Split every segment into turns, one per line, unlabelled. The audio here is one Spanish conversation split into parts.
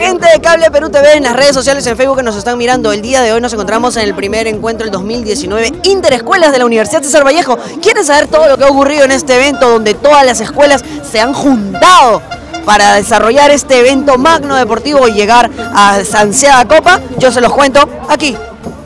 Gente de Cable Perú TV en las redes sociales, en Facebook que nos están mirando. El día de hoy nos encontramos en el primer encuentro del 2019 Interescuelas de la Universidad César Vallejo. ¿Quieren saber todo lo que ha ocurrido en este evento donde todas las escuelas se han juntado para desarrollar este evento magno deportivo y llegar a esa ansiada copa? Yo se los cuento aquí.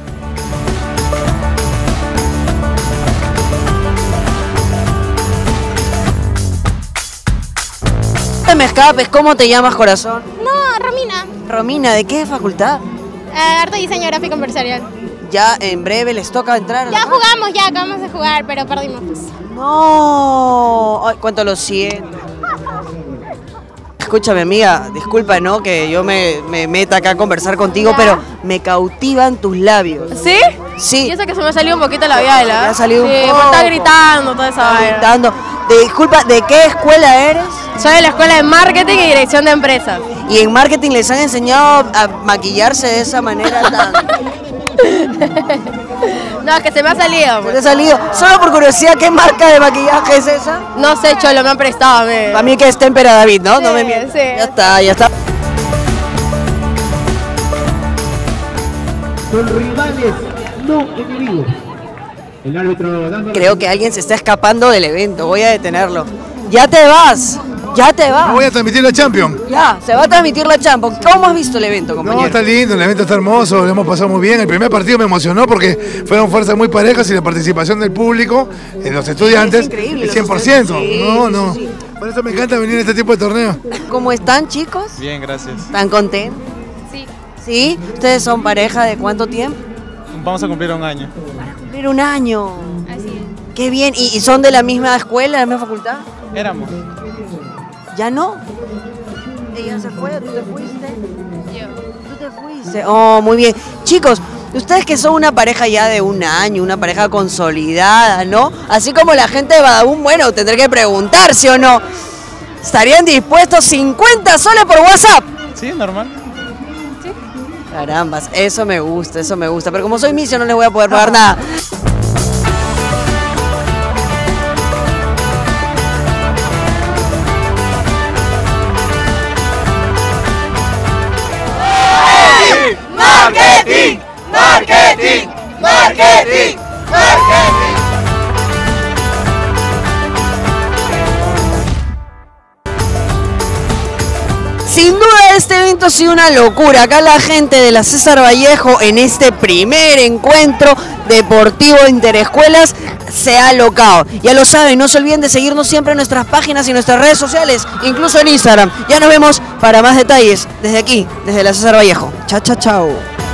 Me escapes, ¿cómo te llamas, corazón?
No, Romina.
Romina, ¿de qué facultad?
Arte, diseño gráfico empresarial.
Ya en breve les toca entrar.
Ya jugamos, ya acabamos de jugar, pero perdimos.
No, ay, cuánto lo siento. Escúchame, amiga, disculpa, ¿no? Que yo me meta acá a conversar contigo,
¿Ya?
Pero me cautivan tus labios.
¿Sí?
Sí.
Y eso que se me ha salido un poquito la biela.
Me ha salido un
sí,
poco.
me está gritando toda esa vaina.
Gritando. Disculpa, ¿de qué escuela eres?
Soy de la Escuela de Marketing y Dirección de Empresas.
Y en marketing les han enseñado a maquillarse de esa manera tan...
No, es que se me ha salido.
¿Se
pues.
te ha salido? Solo por curiosidad, ¿qué marca de maquillaje es esa?
No sé, Cholo, me han prestado.
Para mí que es Tempera David, ¿no? No
Sí,
me mientas.
sí.
Ya está, ya está.
Son rivales, no enemigos. El árbitro dando...
Creo que alguien se está escapando del evento, voy a detenerlo. ¡Ya te vas! ¡Ya te vas!
Voy a transmitir la Champions.
Ya, se va a transmitir la Champions. ¿Cómo has visto el evento, compañero?
No, está lindo, el evento está hermoso, lo hemos pasado muy bien. El primer partido me emocionó porque fueron fuerzas muy parejas y la participación del público, los estudiantes,
Es increíble,
el
los
100%.
estudiantes.
No.
Sí.
Por eso me encanta venir a este tipo de torneos.
¿Cómo están, chicos?
Bien, gracias.
¿Están contentos?
Sí.
¿Sí? ¿Ustedes son pareja de cuánto tiempo?
Vamos a cumplir un año.
Cumplir un año.
Así
Qué bien. ¿Y son de la misma escuela, de la misma facultad?
Éramos.
¿Ya no? ¿Ella se fue o tú te fuiste?
es. Yo.
Tú te fuiste. Oh, muy bien. Chicos, ustedes que son una pareja ya de un año, una pareja consolidada, ¿no? Así como la gente de Badabun, bueno, tendré que preguntar, ¿sí o no? ¿Estarían dispuestos 50 soles por WhatsApp?
Sí, normal.
Carambas, eso me gusta, eso me gusta. Pero como soy misio no les voy a poder pagar nada.
¡Marketing! ¡Marketing! ¡Marketing! ¡Marketing!
Sin duda este evento ha sido una locura. Acá la gente de la César Vallejo en este primer encuentro deportivo Interescuelas se ha alocado. Ya lo saben, no se olviden de seguirnos siempre en nuestras páginas y nuestras redes sociales, incluso en Instagram. Ya nos vemos para más detalles desde aquí, desde la César Vallejo. Chao, chao, chao.